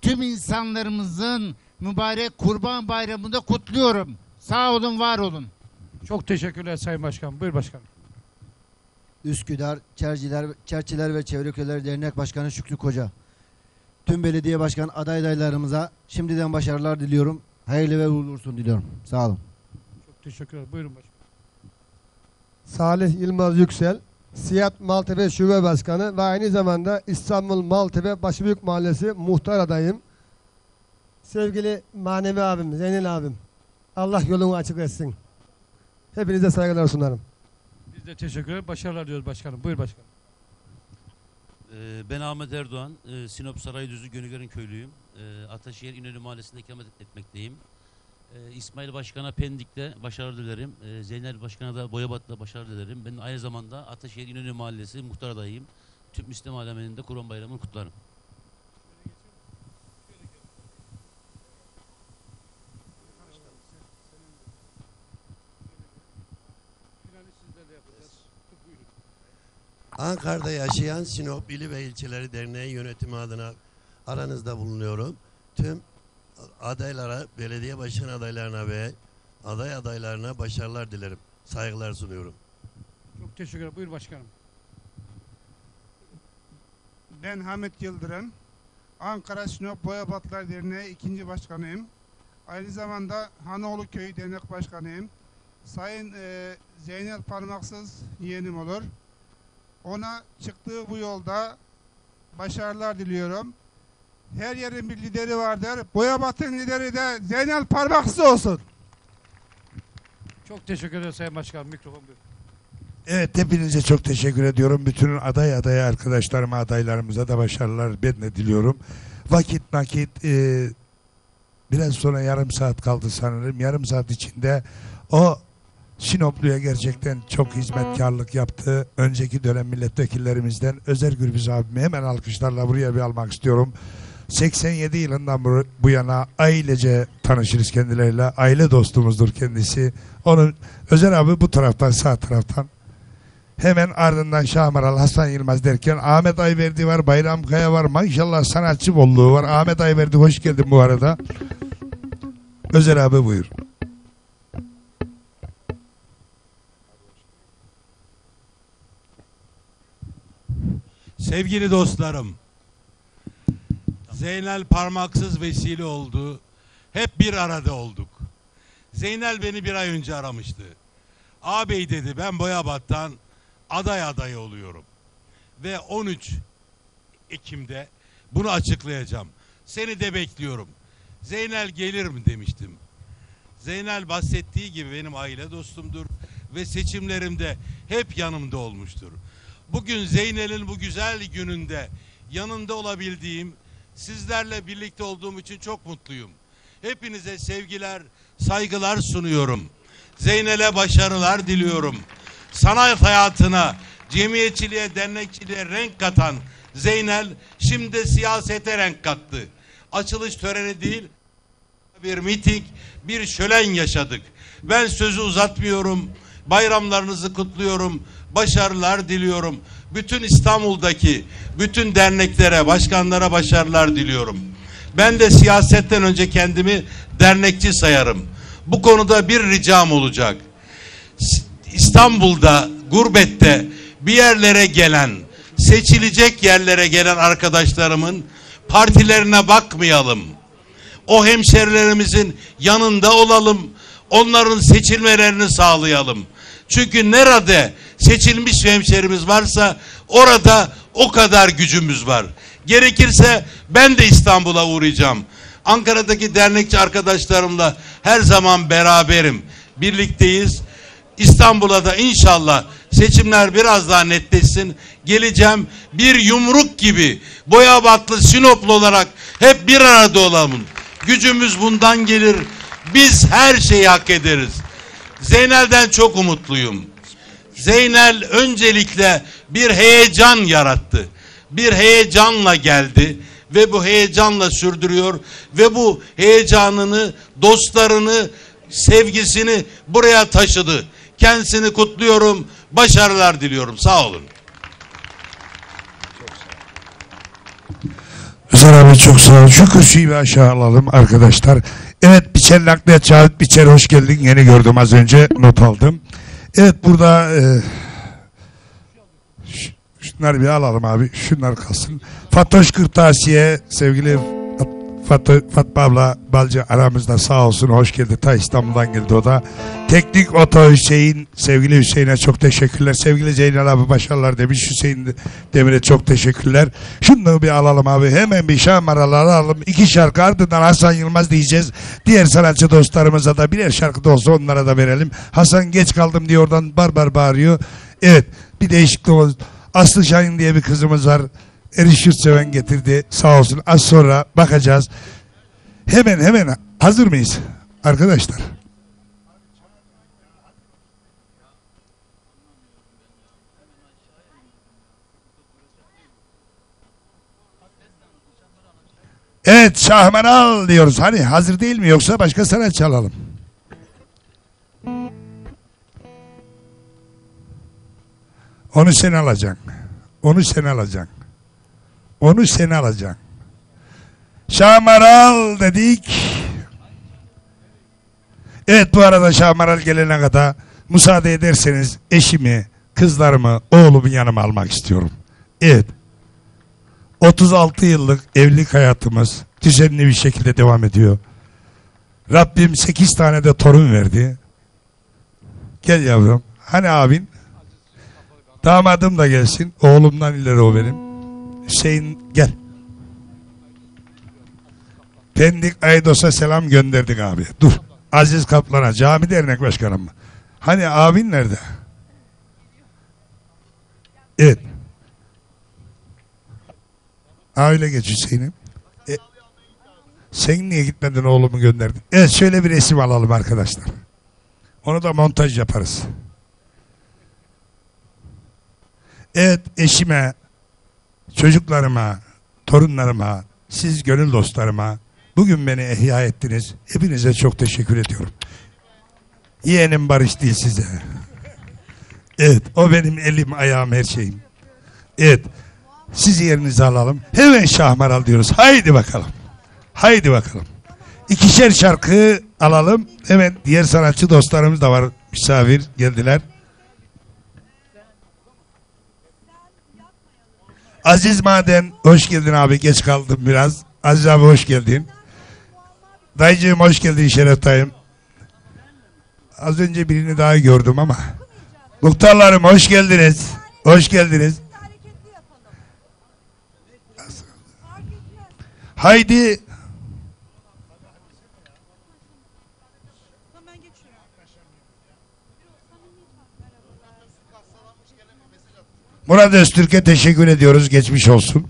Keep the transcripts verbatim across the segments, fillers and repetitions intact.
tüm insanlarımızın mübarek Kurban Bayramı'nda kutluyorum. Sağ olun, var olun. Çok teşekkürler Sayın Başkanım. Buyur başkanım. Üsküdar Çerçiler, Çerçiler ve Çevre Köyleri Dernek Başkanı Şükrü Koca. Tüm belediye başkan aday adaylarımıza şimdiden başarılar diliyorum. Hayırlı ve uğurlu olsun diliyorum. Sağ olun. Çok teşekkürler. Buyurun başkanım. Salih Yılmaz Yüksel, Siyat Maltepe Şube Başkanı ve aynı zamanda İstanbul Maltepe Başbüyük Mahallesi muhtar adayım. Sevgili manevi abim, Zeynel abim, Allah yolunu açık etsin. Hepinize saygılar sunarım. Biz de teşekkür ederiz. Başarılar diyoruz başkanım. Buyur başkanım. Ee, Ben Ahmet Erdoğan, ee, Sinop Saraydüzü Gönülgör'ün köylüyüm. Ee, Ataşehir İnönü Mahallesi'nde ikamet etmekteyim. Ee, İsmail Başkan'a Pendik'te başarılar dilerim. Ee, Zeynel Başkan'a da Boyabat'ta başarılar dilerim. Ben aynı zamanda Ataşehir İnönü Mahallesi muhtar adayıyım. Tüm Müslüman aleminin de Kurban Bayramı'nı kutlarım. Ankara'da yaşayan Sinop İli ve İlçeleri Derneği yönetimi adına aranızda bulunuyorum. Tüm adaylara, belediye başkan adaylarına ve aday adaylarına başarılar dilerim. Saygılar sunuyorum. Çok teşekkür ederim. Buyur başkanım. Ben Hamit Yıldırım. Ankara Sinop Boyabatlar Derneği ikinci başkanıyım. Aynı zamanda Hanoğlu Köyü Dernek Başkanıyım. Sayın e, Zeynel Parmaksız yeğenim olur. Ona çıktığı bu yolda başarılar diliyorum. Her yerin bir lideri vardır. Boyabat'ın lideri de Zeynel Parmaksız olsun. Çok teşekkür ederim Sayın Başkanım. Mikrofon buyur. Evet, hepinize çok teşekkür ediyorum. Bütün aday adaya arkadaşlarıma, adaylarımıza da başarılar ben de diliyorum. Vakit nakit e, biraz sonra yarım saat kaldı sanırım. Yarım saat içinde o Sinoplu'ya gerçekten çok hizmetkarlık yaptı. Önceki dönem milletvekillerimizden Özer Gürbüz abimi hemen alkışlarla buraya bir almak istiyorum. seksen yedi yılından bu yana ailece tanışırız kendileriyle. Aile dostumuzdur kendisi. Onun Özer abi bu taraftan, sağ taraftan. Hemen ardından Şahmaral, Hasan Yılmaz derken Ahmet Ayverdi var, Bayram Kaya var. Maşallah sanatçı bolluğu var. Ahmet Ayverdi hoş geldin bu arada. Özer abi buyur. Sevgili dostlarım, Zeynel Parmaksız vesile oldu. Hep bir arada olduk. Zeynel beni bir ay önce aramıştı. Ağabey dedi, ben Boyabat'tan aday adayı oluyorum. Ve on üç Ekim'de bunu açıklayacağım. Seni de bekliyorum. Zeynel gelir mi demiştim. Zeynel bahsettiği gibi benim aile dostumdur ve seçimlerimde hep yanımda olmuştur. Bugün Zeynel'in bu güzel gününde yanında olabildiğim, sizlerle birlikte olduğum için çok mutluyum. Hepinize sevgiler, saygılar sunuyorum. Zeynel'e başarılar diliyorum. Sanat hayatına, cemiyetçiliğe, dernekçiliğe renk katan Zeynel şimdi de siyasete renk kattı. Açılış töreni değil, bir miting, bir şölen yaşadık. Ben sözü uzatmıyorum. Bayramlarınızı kutluyorum. Başarılar diliyorum. Bütün İstanbul'daki bütün derneklere, başkanlara başarılar diliyorum. Ben de siyasetten önce kendimi dernekçi sayarım. Bu konuda bir ricam olacak. İstanbul'da, gurbette bir yerlere gelen, seçilecek yerlere gelen arkadaşlarımın partilerine bakmayalım. O hemşerilerimizin yanında olalım. Onların seçilmelerini sağlayalım. Çünkü nerede seçilmiş hemşerimiz varsa orada o kadar gücümüz var. Gerekirse ben de İstanbul'a uğrayacağım. Ankara'daki dernekçi arkadaşlarımla her zaman beraberim. Birlikteyiz. İstanbul'a da inşallah seçimler biraz daha netleşsin. Geleceğim, bir yumruk gibi Boyabatlı, Sinoplu olarak hep bir arada olalım. Gücümüz bundan gelir. Biz her şeyi hak ederiz. Zeynel'den çok umutluyum. Zeynel öncelikle bir heyecan yarattı. Bir heyecanla geldi ve bu heyecanla sürdürüyor ve bu heyecanını, dostlarını, sevgisini buraya taşıdı. Kendisini kutluyorum, başarılar diliyorum. Sağ olun. Hasan abi çok sağ ol. Şu kürsüyü bir aşağı alalım arkadaşlar. Evet, Biçer Nakliyat Cavit Biçer, hoş geldin. Yeni gördüm, az önce not aldım. Evet, burada e, ş- şunları bir alalım abi. Şunlar kalsın. Fatoş Kırtasiye, sevgili Fat Fatma abla Balcı aramızda, sağ olsun, hoş geldi. Ta İstanbul'dan geldi o da. Teknik Oto Hüseyin, sevgili Hüseyin'e çok teşekkürler. Sevgili Zeynel abi başarılar demiş. Hüseyin Demir'e çok teşekkürler. Şunu bir alalım abi. Hemen bir şamaraları alalım. İki şarkı, ardından Hasan Yılmaz diyeceğiz. Diğer sanatçı dostlarımıza da birer şarkı da olsa onlara da verelim. Hasan geç kaldım diye oradan barbar bağırıyor. Evet, bir değişiklik oldu. Aslı Şahin diye bir kızımız var. Eriş Yurtseven getirdi. Sağ olsun. Az sonra bakacağız. Hemen hemen hazır mıyız arkadaşlar? Evet, Şahmeral diyoruz. Hani hazır değil mi, yoksa başka sanatçı alalım? Onu sen alacaksın. Onu sen alacaksın. Onu sen alacaksın. Şahmeral dedik. Evet, bu arada Şahmeral gelene kadar müsaade ederseniz eşimi, kızlarımı, oğlumu yanıma almak istiyorum. Evet. otuz altı yıllık evlilik hayatımız düzenli bir şekilde devam ediyor. Rabbim sekiz tane de torun verdi. Gel yavrum. Hani abin? Damadım da gelsin. Oğlumdan ileri o benim. Hüseyin gel. Pendik Aydos'a selam gönderdik abi. Dur. Aziz Kaplan'a, cami dernek başkanım mı? Hani abin nerede? Evet. Öyle geç Hüseyin'im. E, sen niye gitmedin, oğlumu gönderdin? Evet, şöyle bir resim alalım arkadaşlar. Onu da montaj yaparız. Evet, eşime, çocuklarıma, torunlarıma, siz gönül dostlarıma bugün beni ihya ettiniz. Hepinize çok teşekkür ediyorum. Yeğenim Barış değil size. Evet, o benim elim, ayağım, her şeyim. Evet, sizi yerinize alalım. Hemen Şahmeral diyoruz. Haydi bakalım. Haydi bakalım. İkişer şarkı alalım. Hemen diğer sanatçı dostlarımız da var. Misafir geldiler. Aziz Maden, hoş geldin abi. Geç kaldım biraz. Aziz abi hoş geldin. Dayıcığım hoş geldin, Şeref dayım. Az önce birini daha gördüm ama. Muhtarlarım hoş geldiniz. Hoş geldiniz. Haydi. Murat Öztürk'e teşekkür ediyoruz. Geçmiş olsun.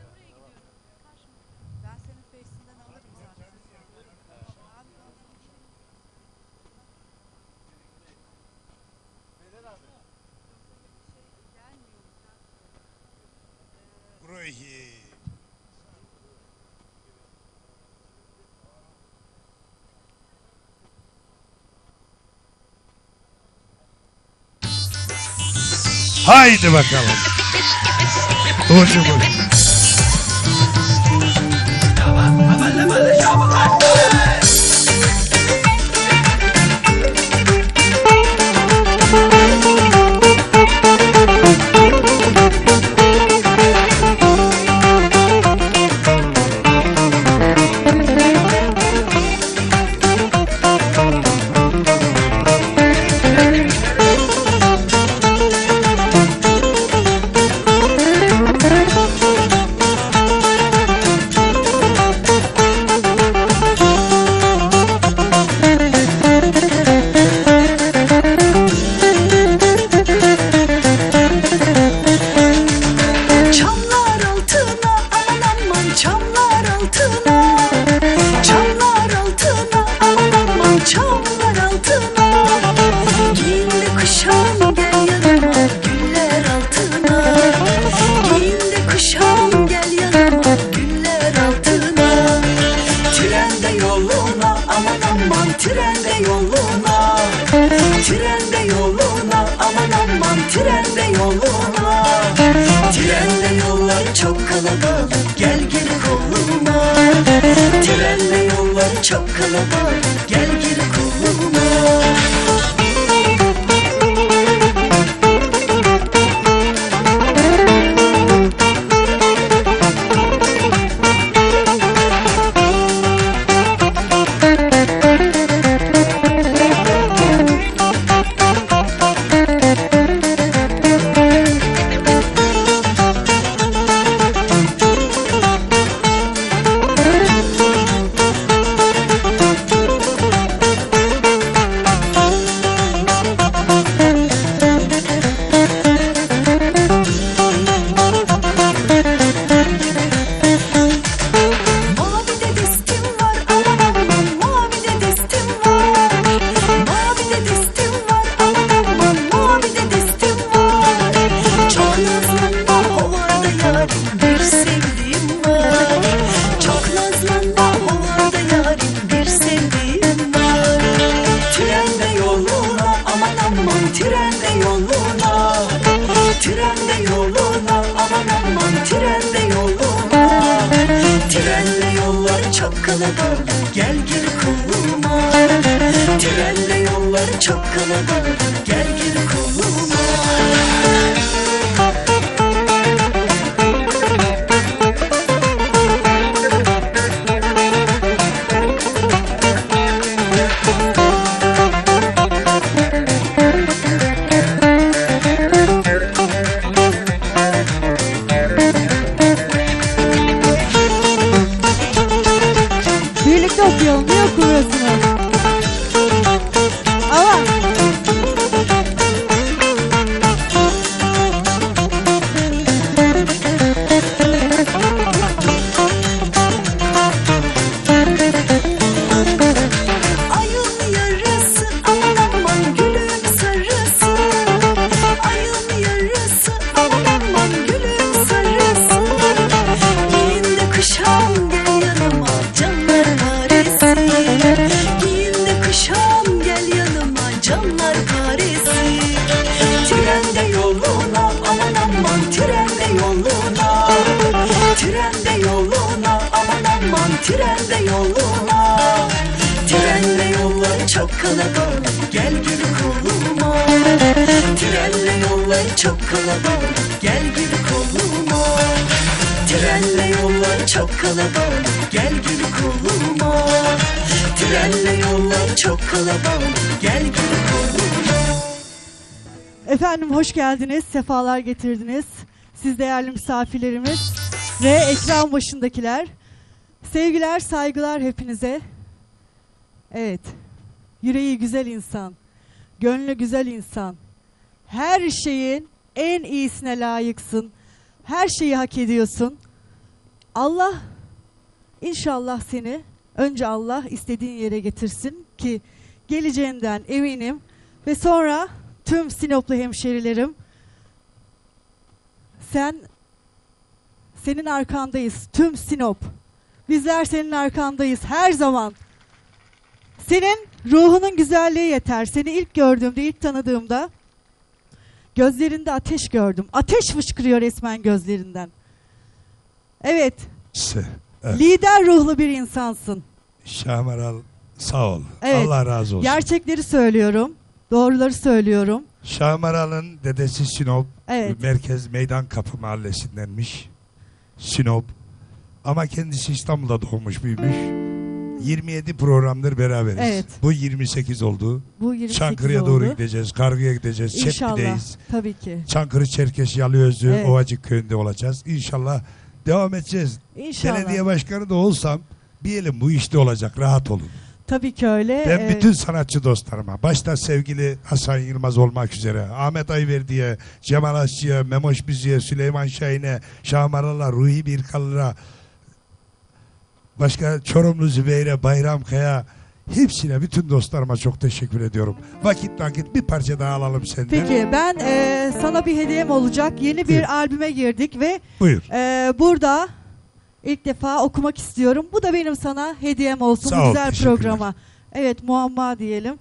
Haydi bakalım. Hoşum hoşum. çok kalabalık, gel gir kulluğuma. Efendim hoş geldiniz, sefalar getirdiniz. Siz değerli misafirlerimiz ve ekran başındakiler. Sevgiler, saygılar hepinize. Evet, yüreği güzel insan, gönlü güzel insan. Her şeyin en iyisine layıksın. Her şeyi hak ediyorsun. Allah inşallah seni, önce Allah istediğin yere getirsin ki geleceğinden eminim. Ve sonra tüm Sinoplu hemşerilerim, sen, senin arkandayız. Tüm Sinop, bizler senin arkandayız her zaman. Senin ruhunun güzelliği yeter. Seni ilk gördüğümde, ilk tanıdığımda gözlerinde ateş gördüm. Ateş fışkırıyor resmen gözlerinden. Evet, evet. Lider ruhlu bir insansın. Şahmeral sağ ol. Evet. Allah razı olsun. Gerçekleri söylüyorum. Doğruları söylüyorum. Şahmeral'ın dedesi Sinop, evet. Merkez Meydan Kapı mahallesindenmiş. Sinop. Ama kendisi İstanbul'da doğmuş, büyümüş. yirmi yedi programdır beraberiz. Evet. Bu yirmi sekiz oldu. Bu yirmi sekiz Çankırı'ya oldu. doğru gideceğiz. Kargı'ya gideceğiz. İnşallah. Çepli'deyiz. Tabii ki. Çankırı, Çerkeş, Yalıözü, Evet. Ovacık köyünde olacağız. İnşallah devam edeceğiz. İnşallah. Belediye başkanı da olsam bir elim bu işte olacak. Rahat olun. Tabii ki öyle. Ben Ee, bütün sanatçı dostlarıma, başta sevgili Hasan Yılmaz olmak üzere, Ahmet Ayverdi'ye, Cemal Aşçı'ya, Memoş Büzü'ye, Süleyman Şahin'e, Şahmaral'a, Ruhi Birkalır'a, başka Çorumlu Zübeyir'e, Bayram Kaya, hepsine, bütün dostlarıma çok teşekkür ediyorum. Vakit vakit bir parça daha alalım senden. Peki ben e, sana bir hediyem olacak. Yeni bir Buyur. albüme girdik ve Buyur. e, burada ilk defa okumak istiyorum. Bu da benim sana hediyem olsun Sağ bu ol, güzel teşekkürler. programa. Evet, muamma diyelim.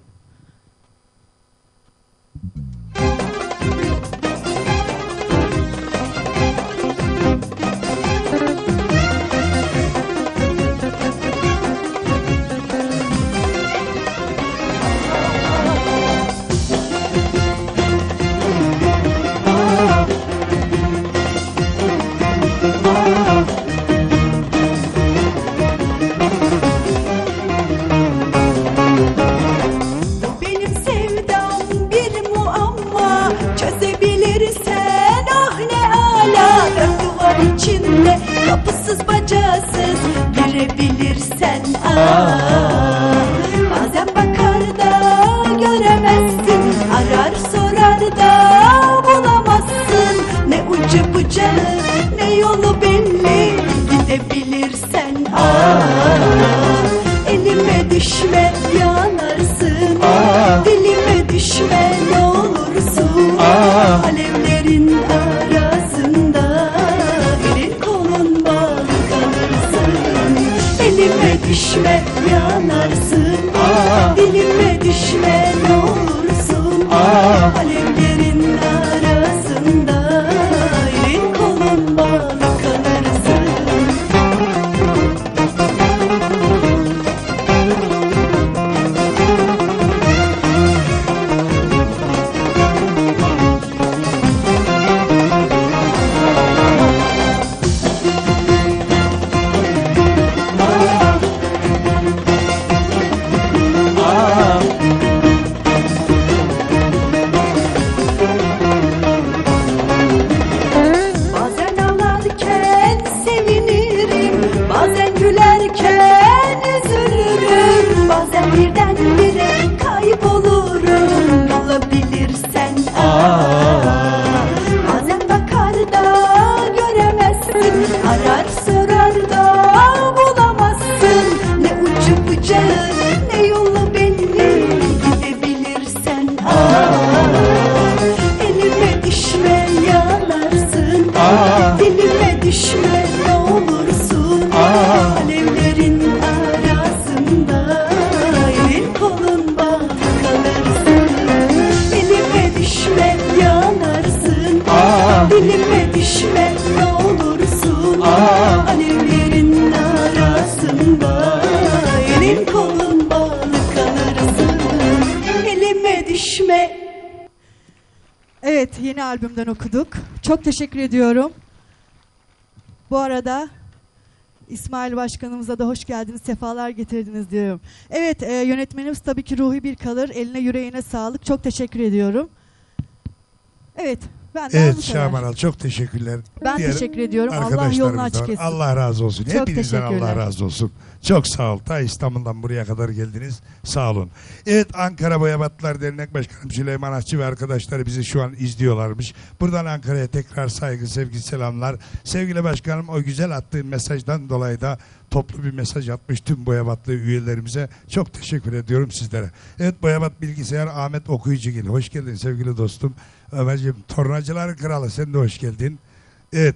bilirsen ah. Bazen bakar da göremezsin, arar sorar da bulamazsın. Ne ucu bucağı ne yolu belli, gidebilirsen ah. Elime düşme yanarsın, dilime düşme ne olursun. Alevlerin arasında elin kolun bağlı kalırsın. Elime düşme yanarsın, dilime düşme ne olursun. Alevlerin arasında elin kolun bağlı kalırsın. Bazen ağlarken sevinirim, bazen gülerken üzülürüm. Bazen birdenbire kaybolurum, bulabilirsen ah. Bazen bakar da göremezsin, arar sorar da bulamazsın. Ne ucu bucağı ne yolu belli, gidebilirsen ah. Elime düşme yanarsın, dilime düşme ne olursun. Alevlerin arasında elin kolun bağlı kalırsın. Elime düşme yanarsın, dilime düşme ne olursun. Alevlerin arasında elin kolun bağlı kalırsın. Elime düşme. Evet, yeni albümden okuduk. Çok teşekkür ediyorum. Bu arada İsmail Başkanımıza da hoş geldiniz, sefalar getirdiniz diyorum. Evet, e, yönetmenimiz tabii ki Ruhi Birkalır. Eline yüreğine sağlık. Çok teşekkür ediyorum. Evet, ben de Evet bu kadar. Şahmaral, çok teşekkürler. Ben Diğer teşekkür ediyorum. Allah arkadaşlarımız yolunu da açık var. etsin. Allah razı olsun. Çok Hepinizden Allah teşekkürler. razı olsun. Çok sağ ol. Ta İstanbul'dan buraya kadar geldiniz. Sağ olun. Evet, Ankara Boyabatlar Dernek Başkanım Süleyman Akçı ve arkadaşları bizi şu an izliyorlarmış. Buradan Ankara'ya tekrar saygı, sevgi, selamlar. Sevgili başkanım, o güzel attığın mesajdan dolayı da toplu bir mesaj atmış tüm Boyabatlı üyelerimize. Çok teşekkür ediyorum sizlere. Evet, Boyabat Bilgisayar Ahmet Okuyucugil. Hoş geldin sevgili dostum. Ömerciğim, Tornacıların Kralı, sen de hoş geldin. Evet.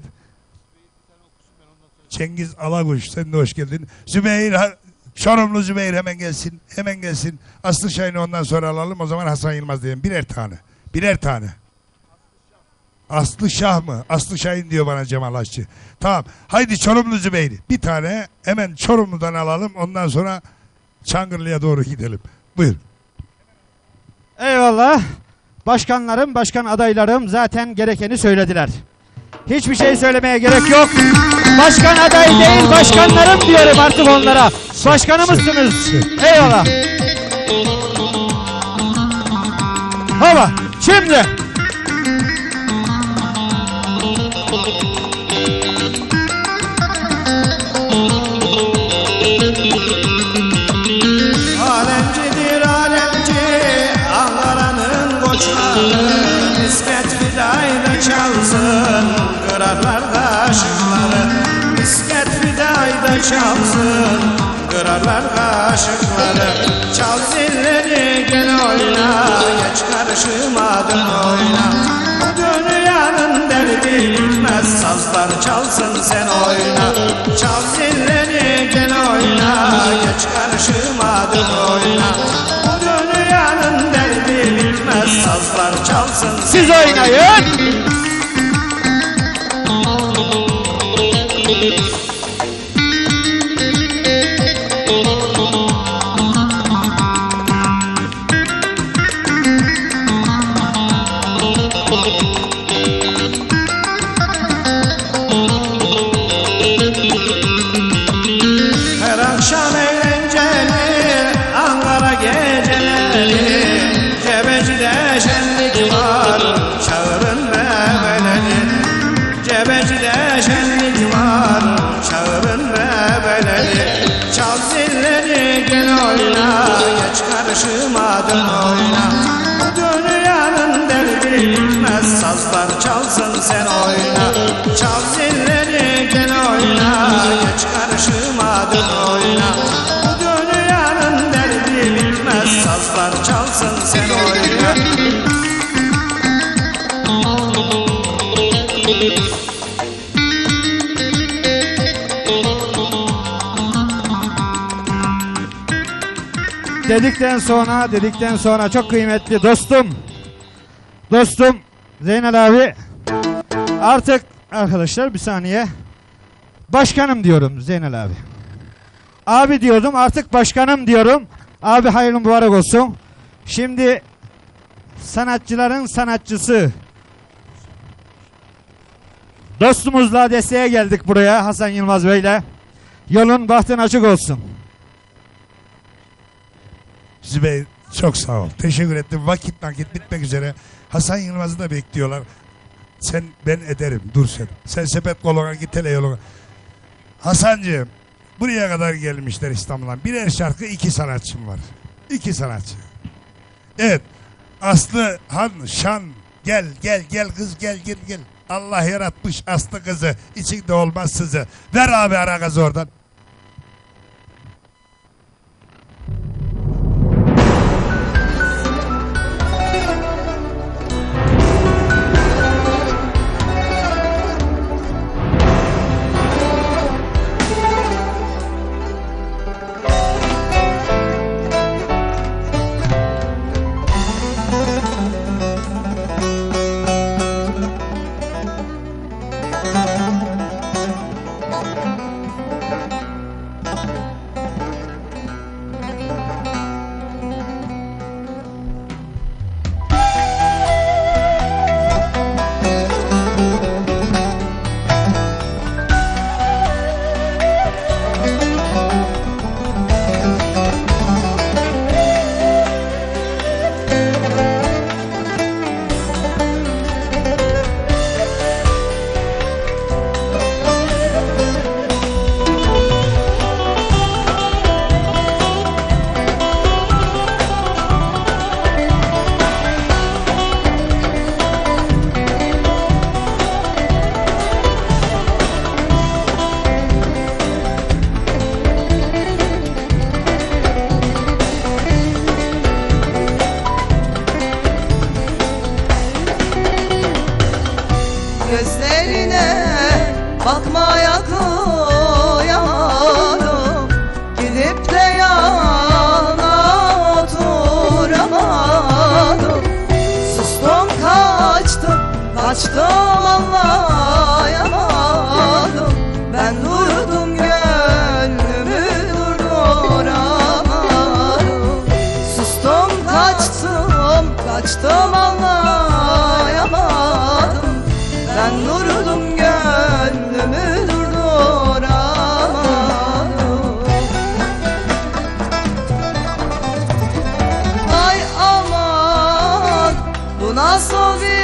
Cengiz Alakuş, sen de hoş geldin. Zübeyir, ha- Çorumlu Zübeyir hemen gelsin. Hemen gelsin. Aslı Şahin'i ondan sonra alalım. O zaman Hasan Yılmaz diyelim. Birer tane. Birer tane. Aslı Şah mı? Aslı Şahin diyor bana Cemal Aşçı. Tamam. Haydi Çorumlu Zübeyir. Bir tane hemen Çorumlu'dan alalım. Ondan sonra Çangırlı'ya doğru gidelim. Buyur. Eyvallah. Başkanlarım, başkan adaylarım zaten gerekeni söylediler. Hiçbir şey söylemeye gerek yok. Başkan adayı değil, başkanlarım diyorum artık onlara. Başkanımızsınız. Eyvallah. Hava. Şimdi. Alemcidir alemci Ankara'nın koçları Misket vidayda çalsın Kırarlar kaşıkları Misket vidayda çalsın Kırarlar kaşıkları Çal zilleri gel oyna Geç karşıma dön oyna Bu dünyanın derdi bitmez Sazlar çalsın sen oyna Çal zilleri gel oyna Geç karşıma dön oyna Bu dünyanın derdi bitmez Sazlar çalsın Siz oynayın. Her akşam eğlenceli Ankara geceleri Cebeci'de şenlik var Çağırın ve karşıma dön oyna. Bu dünyanın derdi bitmez, sazlar çalsın sen oyna. Çal zilleri gel oyna, geç karşıma dön oyna. Bu dünyanın derdi bitmez, sazlar çalsın sen oyna. Dedikten sonra, dedikten sonra çok kıymetli dostum, dostum Zeynel abi, artık arkadaşlar bir saniye, başkanım diyorum Zeynel abi. Abi diyordum, artık başkanım diyorum. Abi hayırlı mübarek olsun. Şimdi sanatçıların sanatçısı dostumuzla desteğe geldik buraya, Hasan Yılmaz Bey'le. Yolun bahtın açık olsun. Zübeyir çok sağ ol. Teşekkür ettim. Vakit nakit bitmek üzere. Hasan Yılmaz'ı da bekliyorlar. Sen ben ederim. Dur sen. Sen sepet koluna git hele yoluna. Hasancığım, buraya kadar gelmişler İstanbul'dan. Birer şarkı, iki sanatçım var. İki sanatçı. Evet. Aslı Han Şan. Gel gel gel kız gel gel gel. Allah yaratmış aslı kızı. İçinde olmaz sızı. Ver abi ara gazı oradan. Gözlerine bakmaya kıyamadım, gidip de yana oturamadım. Sustum kaçtım, kaçtım anlayamadım. Ben durdum gönlümü durduramadım. Sustum kaçtım, kaçtım anlayamadım. Ben durdum gönlümü durduramadım. Ay aman, bu nasıl bir